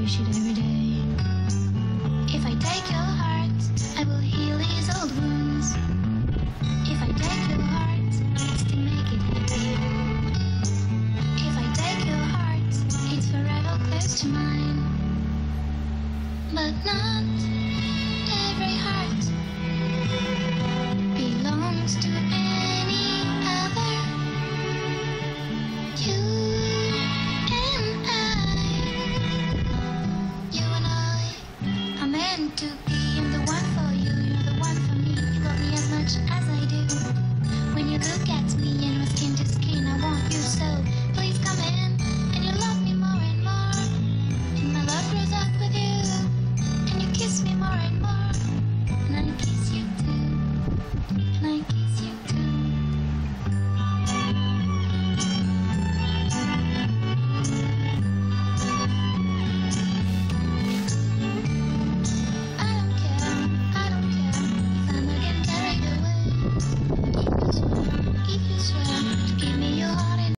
wish it every day. If I take your heart, I will heal his old wounds. If I take your heart, still make it happy. If I take your heart, it's forever close to mine. But not